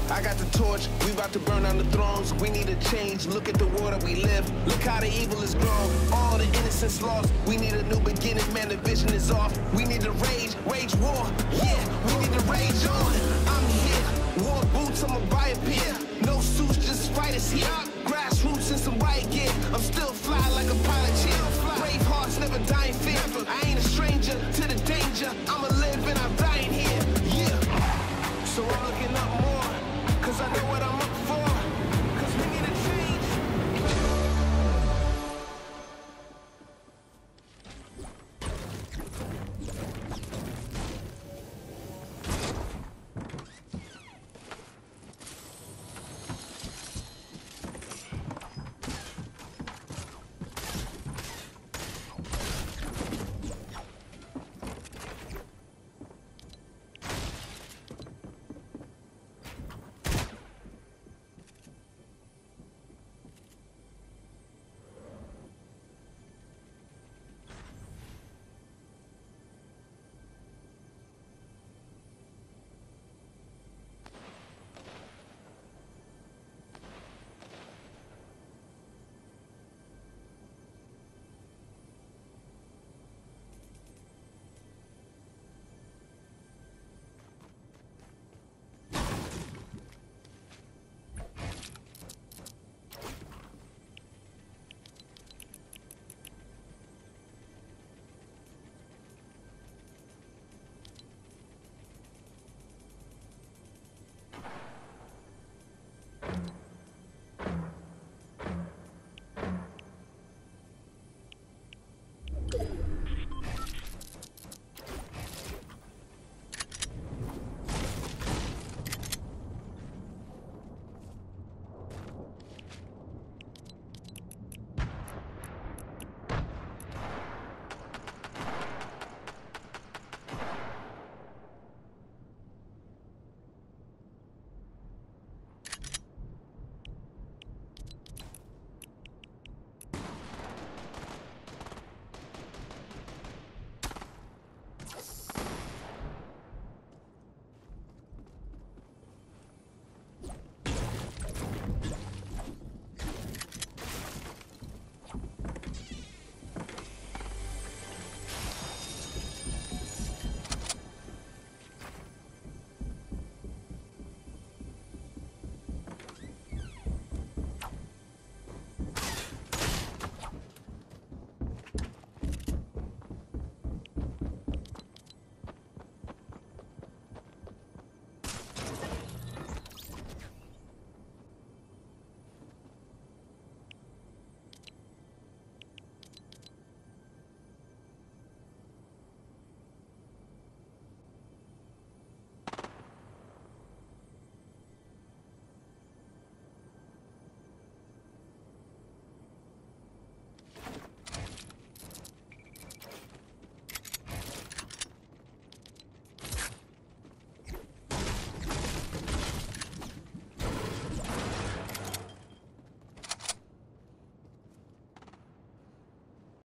I got the torch, we about to burn down the thrones. We need a change, look at the world that we live. Look how the evil is grown, all the innocence lost. We need a new beginning, man, the vision is off. We need to rage war, yeah, we need to rage on. I'm here, war boots, I'ma buy a pair. No suits, just fighters here. Grassroots and some riot gear. I'm still fly like a pilot chair. Brave hearts never die in fear. I ain't a stranger to the danger, I'm a